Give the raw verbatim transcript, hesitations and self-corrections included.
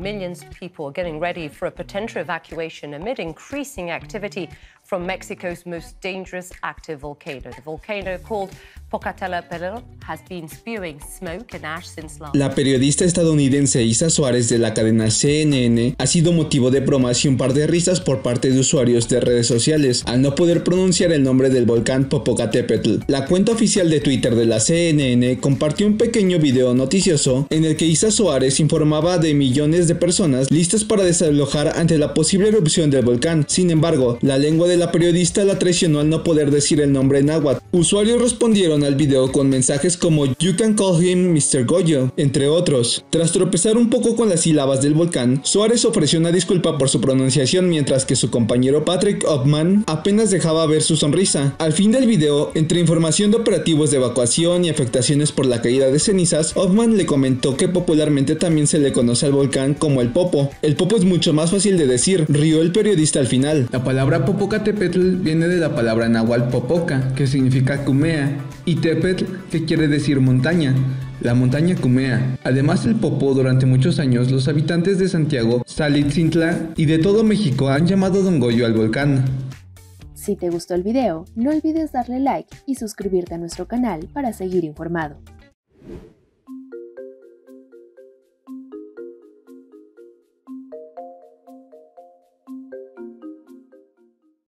millions of people are getting ready for a potential evacuation amid increasing activity from Mexico's most dangerous active volcano. The volcano called Popocatépetl has been spewing smoke and ash since last. La periodista estadounidense Isa Suárez de la cadena C N N ha sido motivo de bromas y un par de risas por parte de usuarios de redes sociales al no poder pronunciar el nombre del volcán Popocatépetl. La cuenta oficial de Twitter de la C N N compartió un pequeño video noticioso en el que Isa Suárez informaba de millones de personas listas para desalojar ante la posible erupción del volcán. Sin embargo, la lengua de la periodista la traicionó al no poder decir el nombre en náhuatl. Usuarios respondieron al video con mensajes como "You can call him mister Goyo", entre otros. Tras tropezar un poco con las sílabas del volcán, Suárez ofreció una disculpa por su pronunciación, mientras que su compañero Patrick Hoffman apenas dejaba ver su sonrisa. Al fin del video, entre información de operativos de evacuación y afectaciones por la caída de cenizas, Hoffman le comentó que popularmente también se le conoce al volcán como el Popo. El Popo es mucho más fácil de decir, rió el periodista al final. La palabra Popocatépetl viene de la palabra náhuatl Popoca, que significa Cumea, y Tepetl, que quiere decir montaña. La montaña Cumea. Además, el Popo, durante muchos años, los habitantes de Santiago, Xalitzintla y de todo México han llamado Don Goyo al volcán. Si te gustó el video, no olvides darle like y suscribirte a nuestro canal para seguir informado.